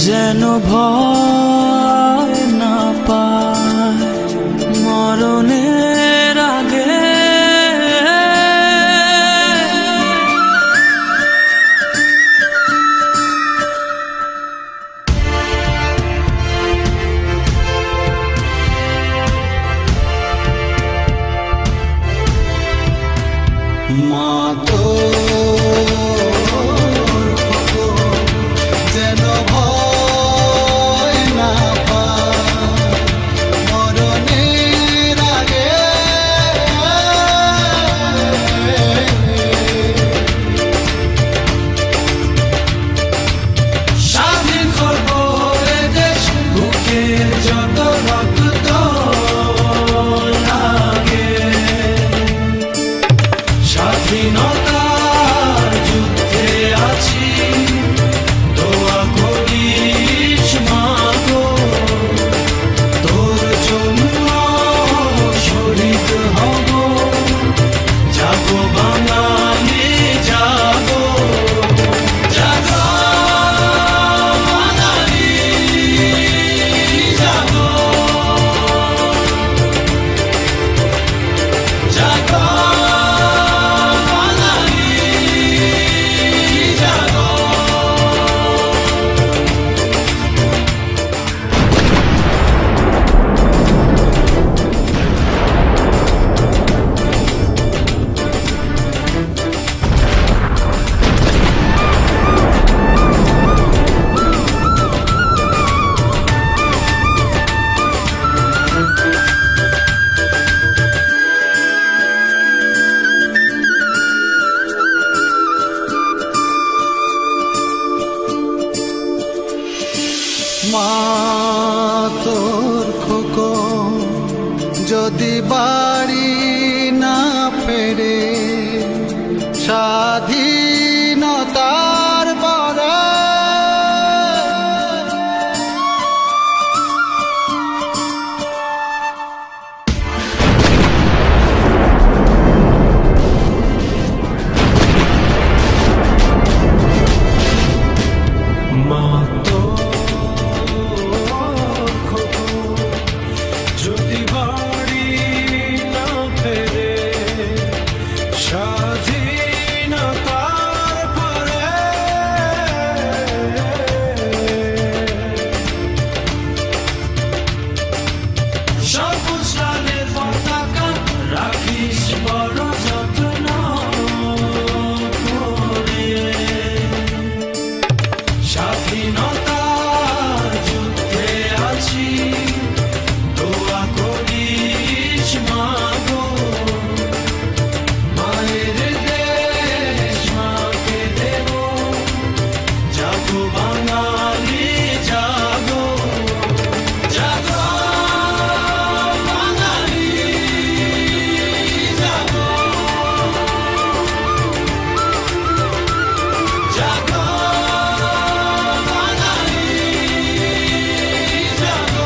যেন ভয় না পায় মরণের আগে। মা তো যেন ভয় না পায় মরণের আগে। স্বাধীন করব এ দেশ, বুকের যত রক্ত লাগে। স্বাধীনতার যুদ্ধে আছি, দোয়া করিস মা গো, তোর জন্য শহীদ হব, জাগো বাঙালি জাগো, জাগো বাঙালি জাগো, জাগো মা তোর খোকন যদি বাড়ি না ফেরে স্বাধীনতার পরে, মা তো যদি বাড়ি না ফেরে স্বাধীনতার পরে, সবুজ লালের পতাকা রাখিস বড় যত্ন করে। স্বাধীনতার যুদ্ধে আছি, দোয়া করিস মা গো, মায়ের দেশ মাকে দেব, জাগো বাঙালি জাগো, জাগো বাঙালি জাগো, জাগো বাঙালি জাগো।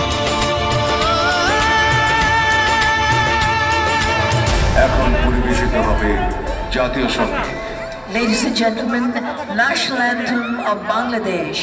এখন পরিবেশিত হবে জাতীয় সঙ্গীত। Ladies and gentlemen, National Anthem of Bangladesh.